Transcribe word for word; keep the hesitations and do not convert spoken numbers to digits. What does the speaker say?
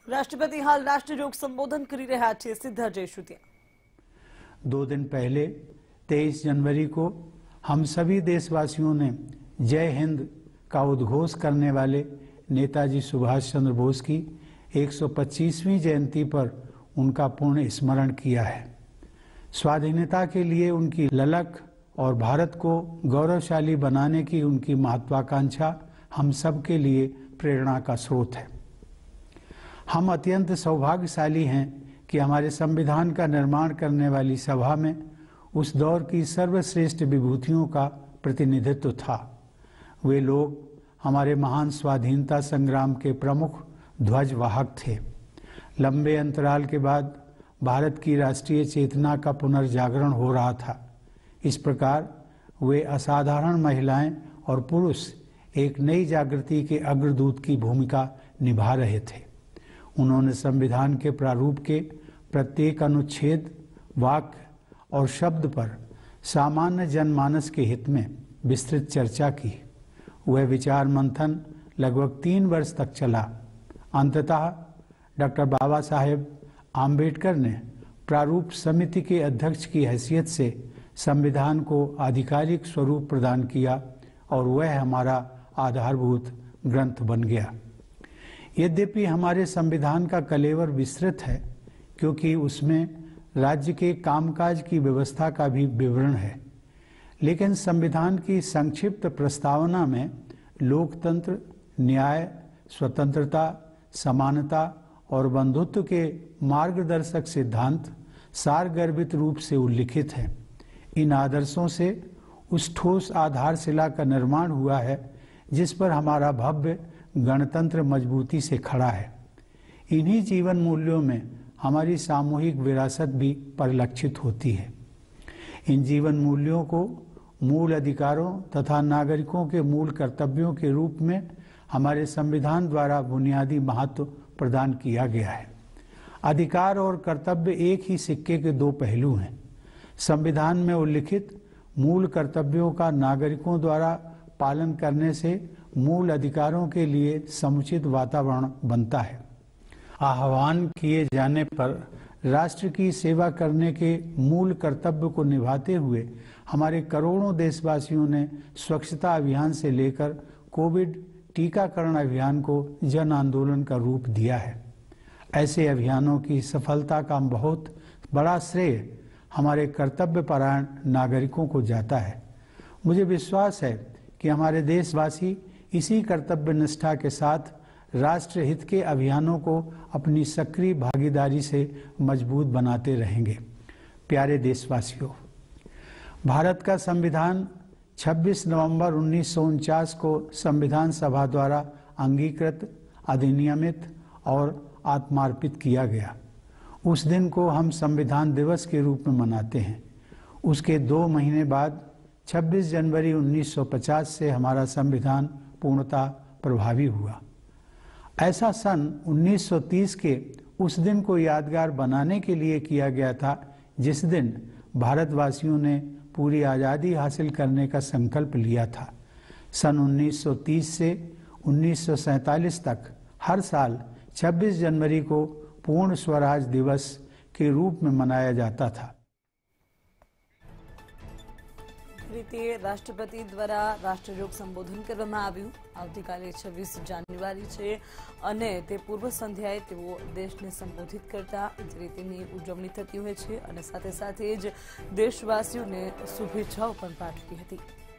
राष्ट्रपति हाल राष्ट्रजोग संबोधन કરી રહ્યા છે સીધા જઈશું ત્યાં। दो दिन पहले तेईस जनवरी को हम सभी देशवासियों ने जय हिंद का उद्घोष करने वाले नेताजी सुभाष चंद्र बोस की एक सौ पच्चीसवीं जयंती पर उनका पूर्ण स्मरण किया है। स्वाधीनता के लिए उनकी ललक और भारत को गौरवशाली बनाने की उनकी महत्वाकांक्षा हम सब के लिए प्रेरणा का स्रोत है। हम अत्यंत सौभाग्यशाली हैं कि हमारे संविधान का निर्माण करने वाली सभा में उस दौर की सर्वश्रेष्ठ विभूतियों का प्रतिनिधित्व था। वे लोग हमारे महान स्वाधीनता संग्राम के प्रमुख ध्वजवाहक थे। लंबे अंतराल के बाद भारत की राष्ट्रीय चेतना का पुनर्जागरण हो रहा था। इस प्रकार वे असाधारण महिलाएं और पुरुष एक नई जागृति के अग्रदूत की भूमिका निभा रहे थे। उन्होंने संविधान के प्रारूप के प्रत्येक अनुच्छेद, वाक्य और शब्द पर सामान्य जनमानस के हित में विस्तृत चर्चा की। वह विचार मंथन लगभग तीन वर्ष तक चला। अंततः डॉक्टर बाबा साहेब आम्बेडकर ने प्रारूप समिति के अध्यक्ष की हैसियत से संविधान को आधिकारिक स्वरूप प्रदान किया और वह हमारा आधारभूत ग्रंथ बन गया। यद्यपि हमारे संविधान का कलेवर विस्तृत है, क्योंकि उसमें राज्य के कामकाज की व्यवस्था का भी विवरण है, लेकिन संविधान की संक्षिप्त प्रस्तावना में लोकतंत्र, न्याय, स्वतंत्रता, समानता और बंधुत्व के मार्गदर्शक सिद्धांत सारगर्भित रूप से उल्लिखित हैं। इन आदर्शों से उस ठोस आधारशिला का निर्माण हुआ है जिस पर हमारा भव्य गणतंत्र मजबूती से खड़ा है। इन्हीं जीवन मूल्यों में हमारी सामूहिक विरासत भी परिलक्षित होती है। इन जीवन मूल्यों को मूल अधिकारों तथा नागरिकों के मूल कर्तव्यों के रूप में हमारे संविधान द्वारा बुनियादी महत्व प्रदान किया गया है। अधिकार और कर्तव्य एक ही सिक्के के दो पहलू हैं। संविधान में उल्लिखित मूल कर्तव्यों का नागरिकों द्वारा पालन करने से मूल अधिकारों के लिए समुचित वातावरण बनता है। आह्वान किए जाने पर राष्ट्र की सेवा करने के मूल कर्तव्य को निभाते हुए हमारे करोड़ों देशवासियों ने स्वच्छता अभियान से लेकर कोविड टीकाकरण अभियान को जन आंदोलन का रूप दिया है। ऐसे अभियानों की सफलता का बहुत बड़ा श्रेय हमारे कर्तव्यपरायण नागरिकों को जाता है। मुझे विश्वास है कि हमारे देशवासी इसी कर्तव्य निष्ठा के साथ राष्ट्रहित के अभियानों को अपनी सक्रिय भागीदारी से मजबूत बनाते रहेंगे। प्यारे देशवासियों, भारत का संविधान छब्बीस नवंबर उन्नीस सौ उनचास को संविधान सभा द्वारा अंगीकृत, अधिनियमित और आत्मार्पित किया गया। उस दिन को हम संविधान दिवस के रूप में मनाते हैं। उसके दो महीने बाद छब्बीस जनवरी उन्नीस सौ पचास से हमारा संविधान पूर्णतः प्रभावी हुआ। ऐसा सन उन्नीस सौ तीस के उस दिन को यादगार बनाने के लिए किया गया था, जिस दिन भारतवासियों ने पूरी आज़ादी हासिल करने का संकल्प लिया था। सन उन्नीस सौ तीस से उन्नीस सौ सैंतालीस तक हर साल छब्बीस जनवरी को पूर्ण स्वराज दिवस के रूप में मनाया जाता था। रीते राष्ट्रपति द्वारा राष्ट्रजोग संबोधन करवामां आव्युं। आवतीकाले छब्बीस जान्युआरी छे अने ते पूर्व संध्याए तेओ देशने संबोधित करता रीतेनी उजवणी थती होय छे अने साथे साथे ज देशवासीओने शुभेच्छाओ पण पाठवी हती।